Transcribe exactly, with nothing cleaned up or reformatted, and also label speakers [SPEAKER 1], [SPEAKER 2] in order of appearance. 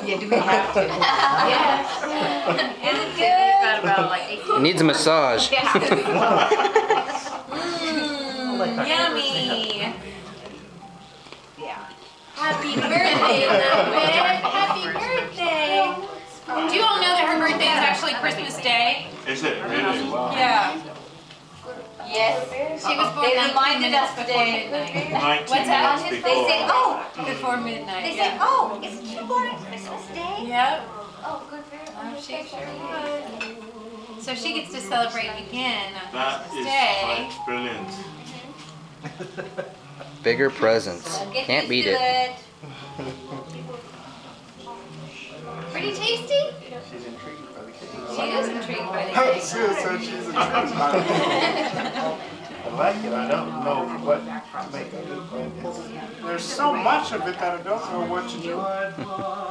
[SPEAKER 1] Yeah, do we have to? Yes. Is it good? Got about like eight.
[SPEAKER 2] It needs a massage.
[SPEAKER 1] Yeah. mm, yummy. Yeah. Happy birthday, little bit. Happy birthday. Do you all know that her birthday is actually Christmas Day?
[SPEAKER 3] Is it really? Wow.
[SPEAKER 1] Yeah.
[SPEAKER 4] Yes.
[SPEAKER 1] She was born
[SPEAKER 4] They
[SPEAKER 1] nineteen
[SPEAKER 4] reminded
[SPEAKER 1] minutes
[SPEAKER 4] us
[SPEAKER 1] before
[SPEAKER 4] today.
[SPEAKER 1] midnight.
[SPEAKER 3] What's
[SPEAKER 1] that?
[SPEAKER 4] They say, oh,
[SPEAKER 1] Before midnight.
[SPEAKER 4] they
[SPEAKER 1] yeah.
[SPEAKER 4] say, oh, isn't she born on Christmas Day?
[SPEAKER 1] Yep.
[SPEAKER 4] Oh, good for her.
[SPEAKER 1] Oh, she sure was. So she gets to celebrate again on
[SPEAKER 3] That
[SPEAKER 1] Christmas
[SPEAKER 3] is
[SPEAKER 1] Day.
[SPEAKER 3] like brilliant.
[SPEAKER 2] Bigger presents.
[SPEAKER 4] Get
[SPEAKER 2] Can't beat
[SPEAKER 4] used to
[SPEAKER 2] it.
[SPEAKER 1] Pretty tasty?
[SPEAKER 5] She's intrigued by the cake.
[SPEAKER 1] She is intrigued by the
[SPEAKER 5] So,
[SPEAKER 1] cake.
[SPEAKER 5] so she's intrigued by the cake. I like it. I don't know what to make of it, but it's, there's so much of it that I don't know what to do.